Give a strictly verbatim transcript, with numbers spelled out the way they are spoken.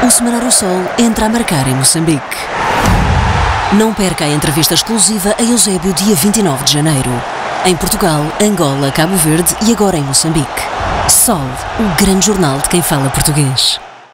O Semanário Sol entra a marcar em Moçambique. Não perca a entrevista exclusiva a Eusébio dia vinte e nove de janeiro. Em Portugal, Angola, Cabo Verde e agora em Moçambique. Sol, o grande jornal de quem fala português.